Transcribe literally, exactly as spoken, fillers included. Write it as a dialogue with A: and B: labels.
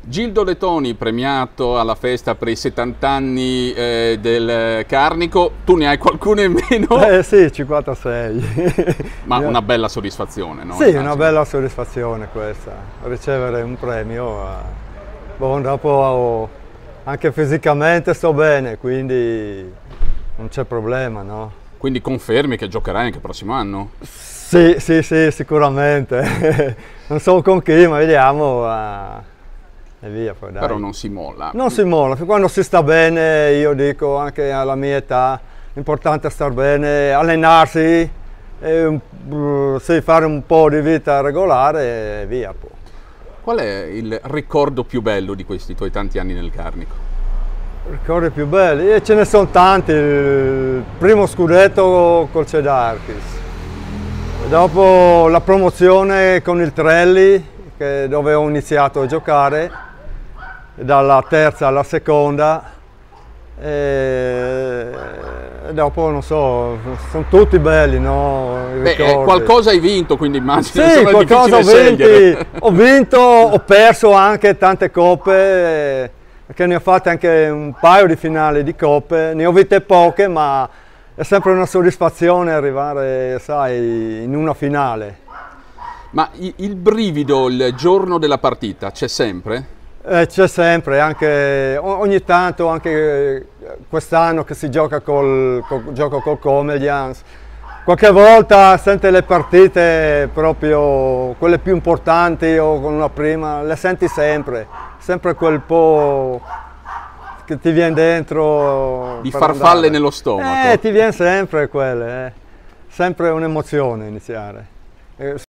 A: Gildo Letoni, premiato alla festa per i settanta anni eh, del Carnico, tu ne hai qualcuno in meno?
B: Eh sì, cinquantasei.
A: Ma una bella soddisfazione, no?
B: Sì, una bella soddisfazione questa, ricevere un premio. Boh, dopo anche fisicamente sto bene, quindi non c'è problema, no?
A: Quindi confermi che giocherai anche il prossimo anno?
B: Sì, sì, sì, sicuramente. Non so con chi, ma vediamo. Uh... E via, poi, dai.
A: Però non si molla.
B: Non si molla, quando si sta bene, io dico anche alla mia età, l'importante è star bene, allenarsi, e, uh, sì, fare un po' di vita regolare e via. Poi.
A: Qual è il ricordo più bello di questi tuoi tanti anni nel Carnico?
B: Ricordi più belli? E ce ne sono tanti, il primo scudetto col Cedarchis, dopo la promozione con il Trelli, che, dove ho iniziato a giocare, dalla terza alla seconda, e dopo non so, sono tutti belli, no?
A: Beh, qualcosa hai vinto, quindi immagino
B: sì, qualcosa ho vinto, ho vinto, ho perso anche tante coppe, perché ne ho fatte anche un paio di finali di coppe, ne ho vinte poche, ma è sempre una soddisfazione arrivare, sai, in una finale.
A: Ma il brivido il giorno della partita c'è sempre?
B: Eh, c'è sempre, anche ogni tanto, anche quest'anno che si gioca col, col, gioco col Comedians, qualche volta sente le partite proprio quelle più importanti o con una prima, le senti sempre, sempre quel po' che ti viene dentro.
A: Di farfalle andare nello stomaco.
B: Eh, ti viene sempre quelle, eh. Sempre un'emozione iniziare. Eh,